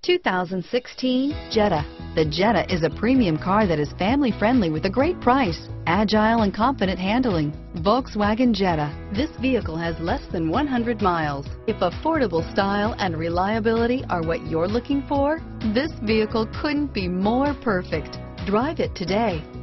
2016 Jetta. The Jetta is a premium car that is family friendly with a great price, agile and confident handling. Volkswagen Jetta. This vehicle has less than 100 miles. If affordable style and reliability are what you're looking for, this vehicle couldn't be more perfect. Drive it today.